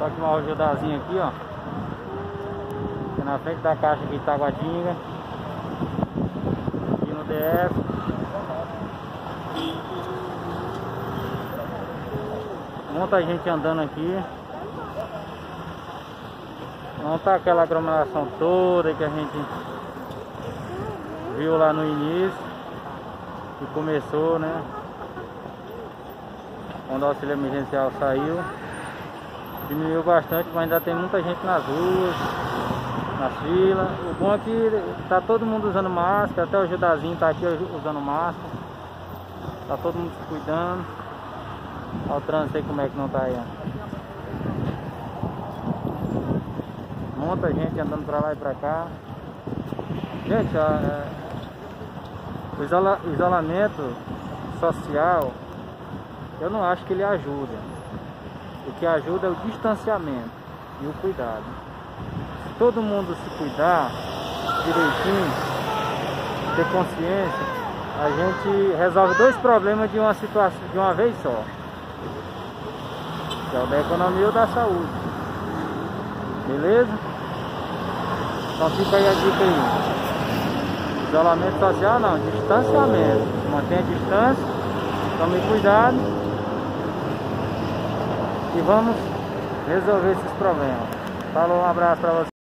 Só que uma ajudazinha aqui, ó. Aqui na frente da caixa aqui de Taguatinga. Aqui no DF. Muita gente andando aqui. Não tá aquela aglomeração toda que a gente viu lá no início. Que começou, né? Quando o auxílio emergencial saiu. Diminuiu bastante, mas ainda tem muita gente nas ruas, nas filas. O bom é que tá todo mundo usando máscara, até o Judazinho tá aqui usando máscara. Tá todo mundo se cuidando. Olha o trânsito aí como é que não tá aí, ó. Muita gente andando pra lá e pra cá. Gente, o isolamento social, eu não acho que ele ajuda. O que ajuda é o distanciamento e o cuidado. Se todo mundo se cuidar direitinho, ter consciência, a gente resolve dois problemas de uma situação, de uma vez só. Que é o da economia ou da saúde. Beleza? Então fica aí a dica aí. Isolamento social não, distanciamento. Mantenha a distância, tome cuidado. E vamos resolver esses problemas. Falou, um abraço para você.